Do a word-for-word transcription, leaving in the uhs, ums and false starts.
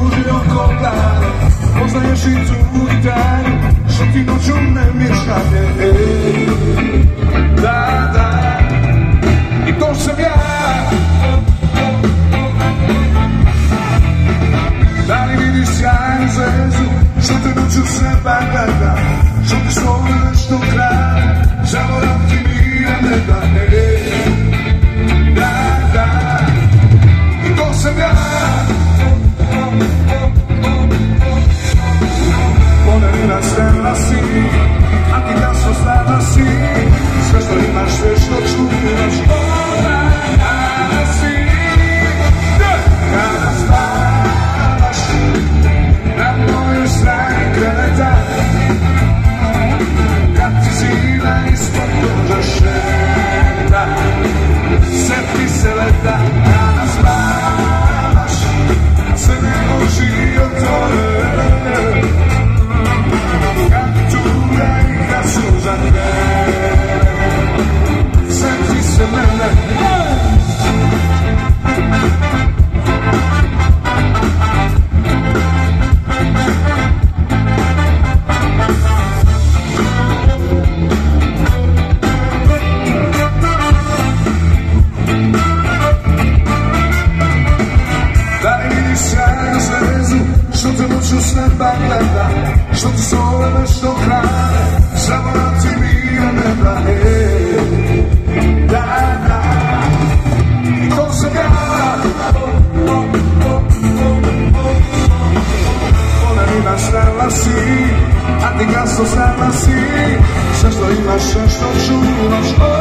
kruži oko glave. Poznaješ i tu i taj, što ti noću ne mješate. Da, da, i to sam ja. Da li vidiš sjajnu zvezdu, što te noću seba gleda, što ti slove nešto krade, zaborav ti mira ne da. Da, da, i to sam ja. Ponerina stela si, a ti jasno znala si, sve što imaš, sve što čuvaš, ona kada si, kada spavaš na mojoj strani kreveta, kad ti zima ispod koža šeta, sjeti se leta, kada spavaš, sve ne oči otvore. Za tebe, sjeti se mene. Da li vidiš sjajnu zvezdu, što te noću s neba gleda, što ti zove nešto krade, zaborav ti mira neba, ej. Da, da, i to sam ja. Ponerina stela si, a ti gasno znala si, sve što imaš, sve što čuvaš.